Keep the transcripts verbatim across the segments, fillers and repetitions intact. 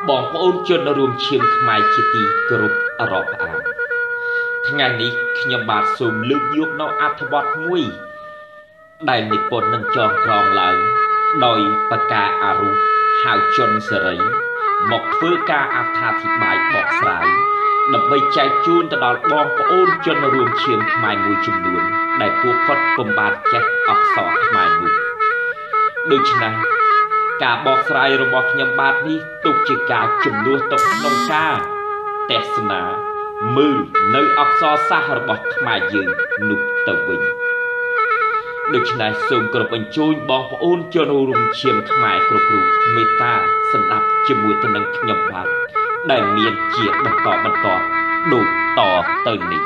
បងប្អូនជនរួមឈាមខ្មែរជាទីគោរពរាប់អានថ្ងៃនេះខ្ញុំបាទសូមលើកយកនៅអត្ថបទមួយដែលនិពន្ធនឹងចងក្រងឡើងដោយបកាអារុហៅជនសេរីមកធ្វើការអត្ថាធិប្បាយបកស្រាយដើម្បីចែកជូនទៅដល់បងប្អូនជនរួមឈាមខ្មែរមួយចំនួនដែលពួកគាត់ពុំបានចេះអក្សរខ្មែរនោះដូច្នេះការបកស្រាយរបស់ខ្ញុំបាទនេះទុកជាការជំនួសទៅក្នុងការទស្សនាមើលនៅអក្សរសាស្ត្ររបស់ខ្មែរយើងនោះទៅវិញដូច្នេះសូមគោរពអញ្ជើញបងប្អូនជនរួមឈាមខ្មែរគ្រប់រូបមេត្តាស្ដាប់ជាមួយទៅនឹងខ្ញុំបាទដែលមានជាបន្តបន្តដូចតទៅនេះ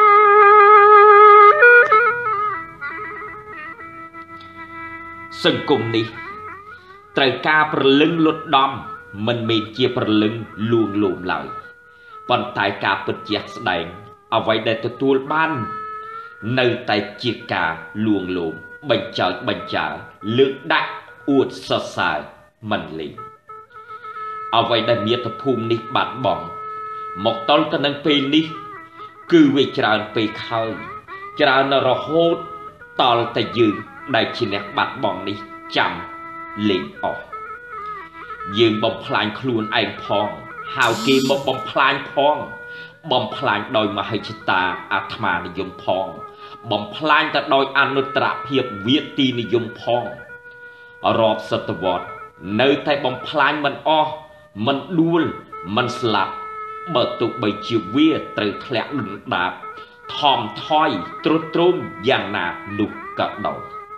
សង្គមនេះត្រូវការប្រលឹងលុតដំមិនមែនជាប្រលឹងលួងលោមឡើយប៉ុន្តែការពិតជាក់ស្ដែងអ្វីដែលទទួលបាននៅតែជាការលួងលោមបញ្ចើចបញ្ចើលើកដាក់អួតសរសើរមិនលេងអ្វីដែលមាតុភូមិនេះបាត់បង់មកតល់ទៅនឹងពេលនេះគឺវាច្រើនពេកហើយច្រើនរហូតតល់តែយើងដែលជាអ្នកបាត់បង់នេះចាំលេងអស់យើងបំផ្លាញខ្លួនឯងផងហៅគេមកបំផ្លាញផងបំផ្លាញដោយមហិច្ឆតាអាត្មានិយមផងបំផ្លាញទៅដោយអនុត្តរភាពវាទីនិយមផងរាប់សតវត្សនៅតែបំផ្លាញមិនអស់មិនដួលមិនស្លាប់បើទោះបីជាវាត្រូវធ្លាក់ដុនដាបថមថយទ្រុឌទ្រោមយ៉ាងណានោះក៏ដោយ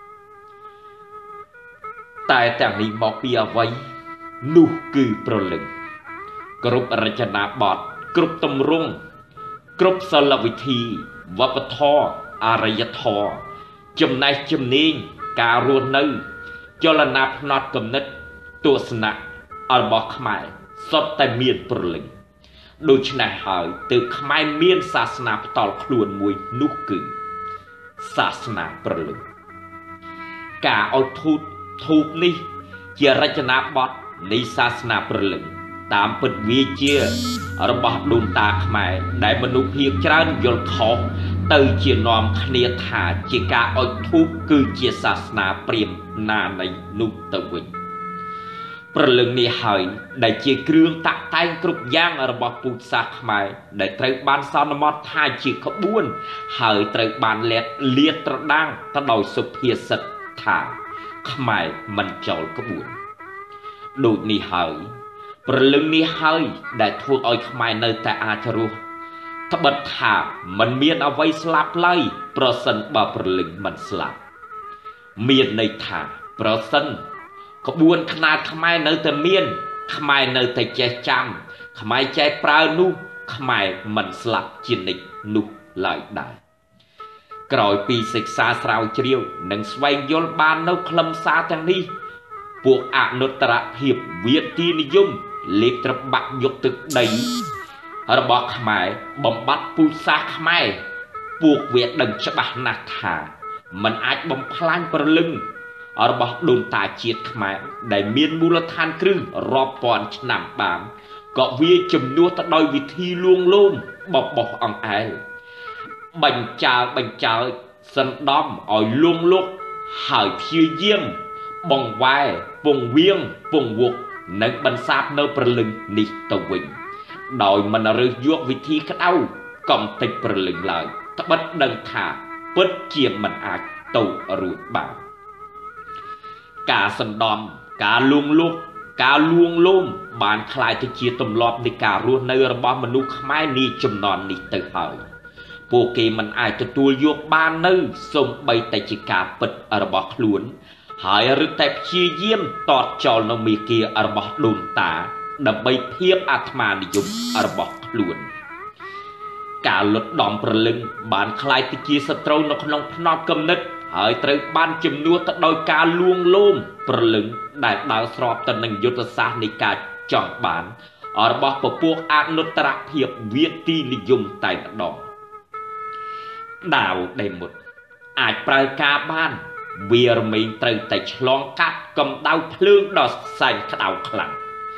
តែទាំងនេះមកពីអ្វីនោះគឺប្រលឹងគ្រប់រចនាបថគ្រប់ទម្រង់គ្រប់សិលវិធីវប្បធម៌អរិយធម៌ចំណេះជំនាញការរស់នៅចលនាផ្នត់គំនិតទស្សនៈរបស់ខ្មែរសុទ្ធតែមានប្រលឹងដូច្នេះហើយទើបខ្មែរមានសាសនាផ្ទាល់ខ្លួនមួយនោះគឺសាសនាប្រលឹងការឲ្យធូតធូបនេះជារចនាបថនៃសាសនាប្រលឹងតាមពិតវាជារបស់ដូនតាខ្មែរដែលមនុស្សភាគច្រើនយល់ខុសទៅជានាំគ្នាថាជាការឲ្យធូបគឺជាសាសនាព្រាហ្មណ៍ណានៃនោះទៅវិញប្រលឹងនេះហើយដែលជាគ្រឿងតាក់តែងគ្រប់យ៉ាងរបស់ពុទ្ធសាសនាខ្មែរដែលត្រូវបានសន្មតថាជាក្បួនហើយត្រូវបានលាតលាតត្រដាងទៅដោយសុភាសិតថាខ្មែរមិនចោលក្បួនដូចនេះហើយប្រលឹងនេះហើយដែលធ្វើឲ្យខ្មែរនៅតែអាចរស់ត្បិតថាมันមានអ្វីស្លាប់ឡើយប្រសិនបើប្រលឹងមិនស្លាប់មានន័យថាប្រសិនក្បួនខ្នាតខ្មែរនៅតែមានខ្មែរនៅតែចេះចាំខ្មែរចេះប្រើនោះខ្មែរមិនស្លាប់ជានិច្ចនោះឡើយដែរក្រោយពីសិក្សាស្រាវជ្រាវនិងស្វែងយល់បាននៅខ្លឹមសារទាំងនេះពួកអនុត្តរភាពវាទីនិយមលេបត្របាក់យកទឹកដីរបស់ខ្មែរបំបត្តិពូជសាសន៍ខ្មែរពួកវាដឹងច្បាស់ណាស់ថាมันអាចបំផ្លាញប្រលឹងរបស់ដូនតាជាតិខ្មែរដែលមានមូលដ្ឋានគ្រឹះរាប់ពាន់ឆ្នាំបានក៏វាជំនួសទៅដោយវិធីលួងលោមបបោះអង្អែលបញ្ចើបញ្ចើសណ្ដំឲ្យលួងលុកហើយព្យាយាមបង្វែរពងវៀងពងវុកនិងបន្សាបនៅប្រលឹងនេះទៅវិញដោយមិនរើសយកវិធីក្តៅកំតិចប្រលឹងឡើយត្បិតដឹងថាពិតជាមិនអាចទៅរួចបានការសណ្ដំការលួងលុកការលួងលោមបានคล้ายទៅជាទម្លាប់នៃការរស់នៅរបស់មនុស្សខ្មែរនាជំនាន់នេះទៅហើយពួកគេមិនអាចទទួលយកបាននៅសូម្បីតែជាការពិតរបស់ខ្លួនហើយរឹតតែព្យាយាមតតចោលនៅមេគារបស់ដូនតាដើម្បីភាពអាត្មានិយមរបស់ខ្លួនការលុតដំប្រលឹងបានคล้ายទៅជាសត្រូវនៅក្នុងផ្នត់គំនិតហើយត្រូវបានជំនួសទៅដោយការលួងលោមប្រលឹងដែលដើរស្របទៅនឹងយុទ្ធសាស្ត្រនៃការចង់បានរបស់ពពួកអនុត្តរភាពវាទីនិយមតែម្ដងដាវដែលមុតអាចប្រើការបានវារមែងត្រូវតែឆ្លងកាត់កម្ដៅភ្លើងដ៏សែនក្តៅខ្លាំង ច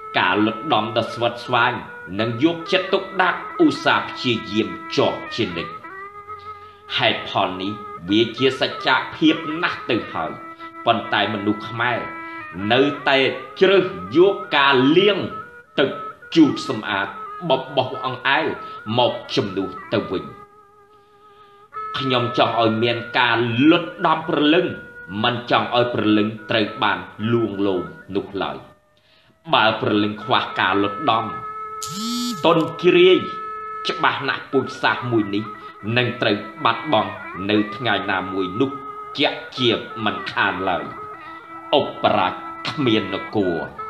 ការលុតដំដ៏ស្វិតស្វាញនិងយកចិត្តទុកដាក់ឧស្សាហ៍ព្យាយាមជាប់ជានិច្ចហេតុផលនេះវាជាសច្ចភាពណាស់ទៅហើយប៉ុន្តែមនុស្សខ្មែរនៅតែជ្រើសយកការលាងទឹកជូតសម្អាតបបោសអង្អែលមកជំនួសទៅវិញខ្ញុំចង់ឲ្យមានការលុតដំព្រលឹងមិនចង់ឲ្យព្រលឹងត្រូវបានលួងលោមនោះឡើយបើព្រលឹងខ្វះការលុតដំតុនជ្រាយច្បាស់ណាស់ពូជសាសន៍មួយនេះនឹងត្រូវបាត់បង់នៅថ្ងៃណាមួយនោះជាក់ជាមិនខានឡើយឧបរាជគ្មាននគរ